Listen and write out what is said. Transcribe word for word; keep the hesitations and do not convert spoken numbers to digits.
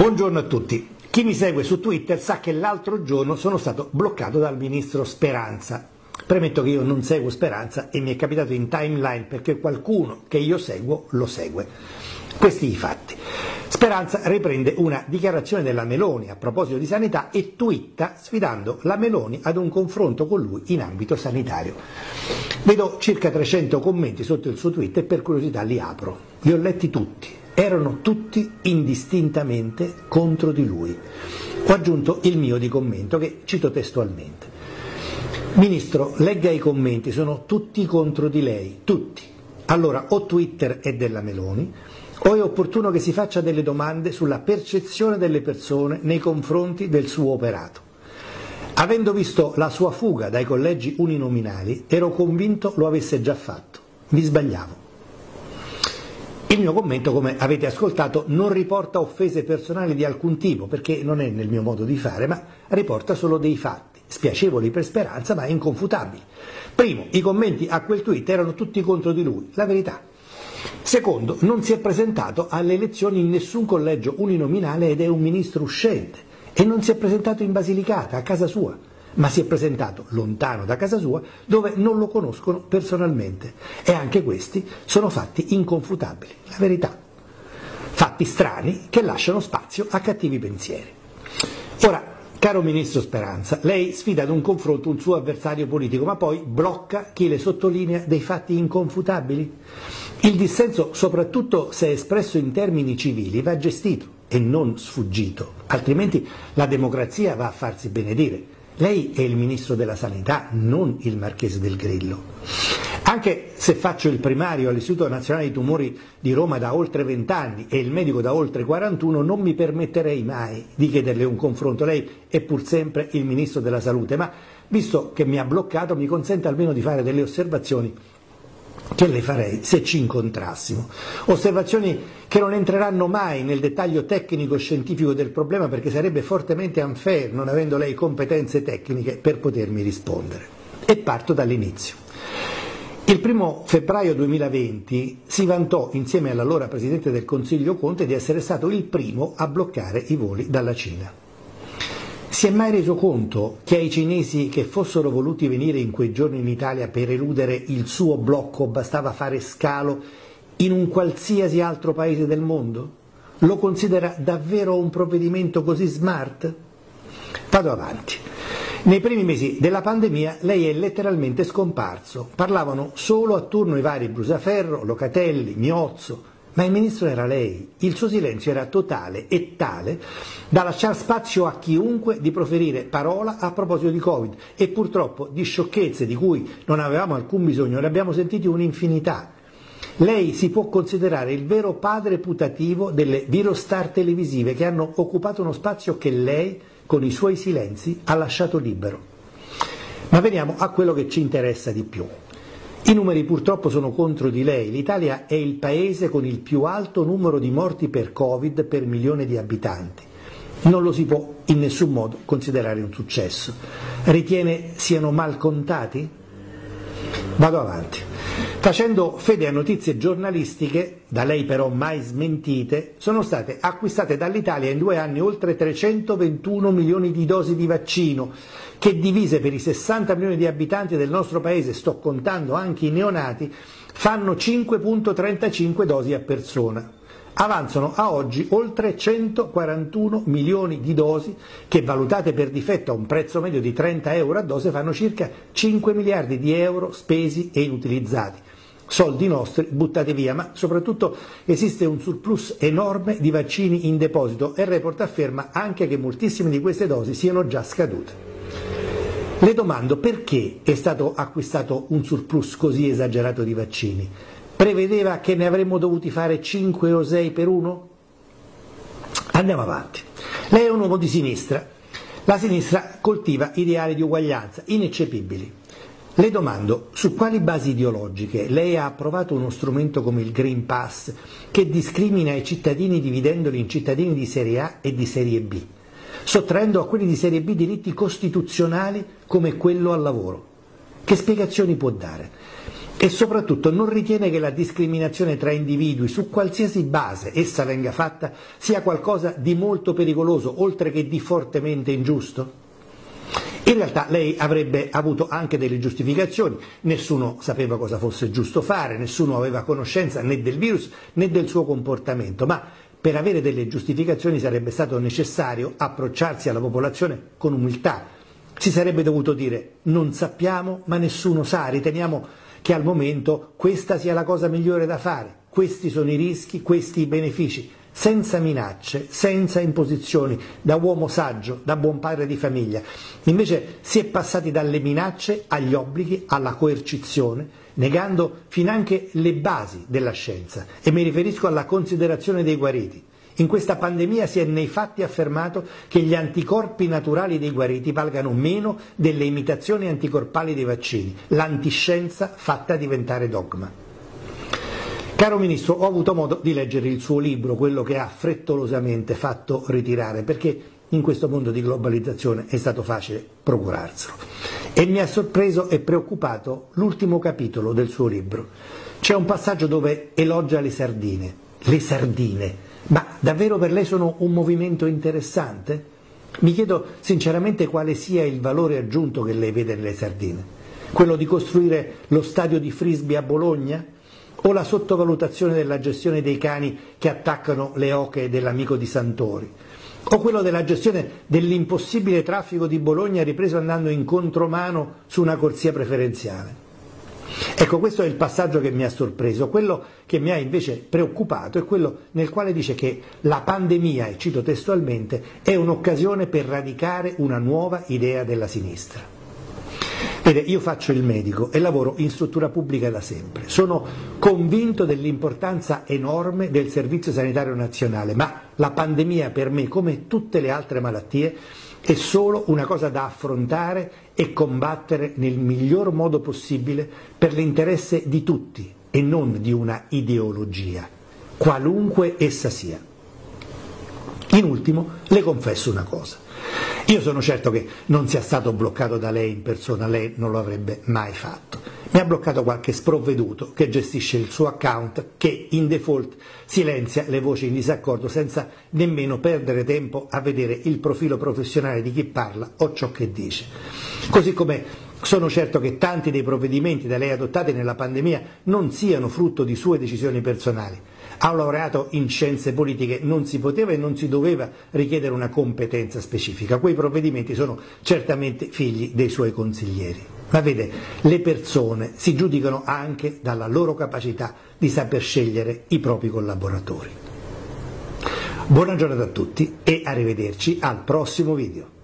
Buongiorno a tutti. Chi mi segue su Twitter sa che l'altro giorno sono stato bloccato dal ministro Speranza. Premetto che io non seguo Speranza e mi è capitato in timeline perché qualcuno che io seguo lo segue. Questi i fatti. Speranza riprende una dichiarazione della Meloni a proposito di sanità e twitta sfidando la Meloni ad un confronto con lui in ambito sanitario. Vedo circa trecento commenti sotto il suo tweet e per curiosità li apro. Li ho letti tutti. Erano tutti indistintamente contro di lui. Ho aggiunto il mio di commento che cito testualmente. Ministro, legga i commenti, sono tutti contro di lei, tutti. Allora o Twitter è della Meloni o è opportuno che si faccia delle domande sulla percezione delle persone nei confronti del suo operato. Avendo visto la sua fuga dai collegi uninominali, ero convinto lo avesse già fatto. Mi sbagliavo. Il mio commento, come avete ascoltato, non riporta offese personali di alcun tipo, perché non è nel mio modo di fare, ma riporta solo dei fatti, spiacevoli per Speranza, ma inconfutabili. Primo, i commenti a quel tweet erano tutti contro di lui, la verità. Secondo, non si è presentato alle elezioni in nessun collegio uninominale ed è un ministro uscente, e non si è presentato in Basilicata, a casa sua, ma si è presentato lontano da casa sua dove non lo conoscono personalmente e anche questi sono fatti inconfutabili, la verità. Fatti strani che lasciano spazio a cattivi pensieri. Ora, caro ministro Speranza, lei sfida ad un confronto un suo avversario politico ma poi blocca chi le sottolinea dei fatti inconfutabili? Il dissenso, soprattutto se espresso in termini civili, va gestito e non sfuggito, altrimenti la democrazia va a farsi benedire. Lei è il ministro della sanità, non il marchese del Grillo. Anche se faccio il primario all'Istituto Nazionale di Tumori di Roma da oltre vent'anni e il medico da oltre quarantuno, non mi permetterei mai di chiederle un confronto. Lei è pur sempre il ministro della salute, ma visto che mi ha bloccato mi consente almeno di fare delle osservazioni che le farei se ci incontrassimo. Osservazioni che non entreranno mai nel dettaglio tecnico-scientifico del problema perché sarebbe fortemente unfair non avendo lei competenze tecniche per potermi rispondere. E parto dall'inizio. Il primo febbraio duemilaventi si vantò insieme all'allora Presidente del Consiglio Conte di essere stato il primo a bloccare i voli dalla Cina. Si è mai reso conto che ai cinesi che fossero voluti venire in quei giorni in Italia per eludere il suo blocco bastava fare scalo in un qualsiasi altro paese del mondo? Lo considera davvero un provvedimento così smart? Vado avanti. Nei primi mesi della pandemia lei è letteralmente scomparso. Parlavano solo a turno i vari Brusaferro, Locatelli, Miozzo. Ma il ministro era lei, il suo silenzio era totale e tale da lasciar spazio a chiunque di proferire parola a proposito di Covid e purtroppo di sciocchezze di cui non avevamo alcun bisogno, ne abbiamo sentiti un'infinità. Lei si può considerare il vero padre putativo delle virostar televisive che hanno occupato uno spazio che lei, con i suoi silenzi, ha lasciato libero. Ma veniamo a quello che ci interessa di più. I numeri purtroppo sono contro di lei. L'Italia è il paese con il più alto numero di morti per Covid per milione di abitanti. Non lo si può in nessun modo considerare un successo. Ritiene siano mal contati? Vado avanti. Facendo fede a notizie giornalistiche, da lei però mai smentite, sono state acquistate dall'Italia in due anni oltre trecentoventuno milioni di dosi di vaccino, che divise per i sessanta milioni di abitanti del nostro paese, sto contando anche i neonati, fanno cinque virgola trentacinque dosi a persona. Avanzano a oggi oltre centoquarantuno milioni di dosi che, valutate per difetto a un prezzo medio di trenta euro a dose, fanno circa cinque miliardi di euro spesi e inutilizzati. Soldi nostri buttati via, ma soprattutto esiste un surplus enorme di vaccini in deposito e il report afferma anche che moltissime di queste dosi siano già scadute. Le domando perché è stato acquistato un surplus così esagerato di vaccini? Prevedeva che ne avremmo dovuti fare cinque o sei per uno? Andiamo avanti. Lei è un uomo di sinistra. La sinistra coltiva ideali di uguaglianza ineccepibili. Le domando su quali basi ideologiche lei ha approvato uno strumento come il Green Pass che discrimina i cittadini dividendoli in cittadini di serie A e di serie B, sottraendo a quelli di serie B diritti costituzionali come quello al lavoro. Che spiegazioni può dare? E soprattutto non ritiene che la discriminazione tra individui, su qualsiasi base essa venga fatta, sia qualcosa di molto pericoloso, oltre che di fortemente ingiusto? In realtà lei avrebbe avuto anche delle giustificazioni, nessuno sapeva cosa fosse giusto fare, nessuno aveva conoscenza né del virus né del suo comportamento, ma per avere delle giustificazioni sarebbe stato necessario approcciarsi alla popolazione con umiltà. Si sarebbe dovuto dire: non sappiamo ma nessuno sa, riteniamo che al momento questa sia la cosa migliore da fare, questi sono i rischi, questi i benefici, senza minacce, senza imposizioni, da uomo saggio, da buon padre di famiglia. Invece si è passati dalle minacce agli obblighi, alla coercizione, negando finanche le basi della scienza, e mi riferisco alla considerazione dei guariti. In questa pandemia si è nei fatti affermato che gli anticorpi naturali dei guariti valgano meno delle imitazioni anticorpali dei vaccini, l'antiscienza fatta diventare dogma. Caro Ministro, ho avuto modo di leggere il suo libro, quello che ha frettolosamente fatto ritirare, perché in questo mondo di globalizzazione è stato facile procurarselo. E mi ha sorpreso e preoccupato l'ultimo capitolo del suo libro. C'è un passaggio dove elogia le sardine. Le sardine. Ma davvero per lei sono un movimento interessante? Mi chiedo sinceramente quale sia il valore aggiunto che lei vede nelle sardine. Quello di costruire lo stadio di frisbee a Bologna? O la sottovalutazione della gestione dei cani che attaccano le oche dell'amico di Santori? O quello della gestione dell'impossibile traffico di Bologna ripreso andando in contromano su una corsia preferenziale? Ecco, questo è il passaggio che mi ha sorpreso. Quello che mi ha invece preoccupato è quello nel quale dice che la pandemia, e cito testualmente, è un'occasione per radicare una nuova idea della sinistra. Vede, io faccio il medico e lavoro in struttura pubblica da sempre. Sono convinto dell'importanza enorme del Servizio Sanitario Nazionale, ma la pandemia per me, come tutte le altre malattie, è solo una cosa da affrontare e combattere nel miglior modo possibile per l'interesse di tutti e non di una ideologia, qualunque essa sia. In ultimo, le confesso una cosa. Io sono certo che non sia stato bloccato da lei in persona, lei non lo avrebbe mai fatto. Mi ha bloccato qualche sprovveduto che gestisce il suo account, che in default silenzia le voci in disaccordo senza nemmeno perdere tempo a vedere il profilo professionale di chi parla o ciò che dice. Così come sono certo che tanti dei provvedimenti da lei adottati nella pandemia non siano frutto di sue decisioni personali. Ha laureato in scienze politiche, non si poteva e non si doveva richiedere una competenza specifica. Quei provvedimenti sono certamente figli dei suoi consiglieri. Ma vede, le persone si giudicano anche dalla loro capacità di saper scegliere i propri collaboratori. Buona giornata a tutti e arrivederci al prossimo video.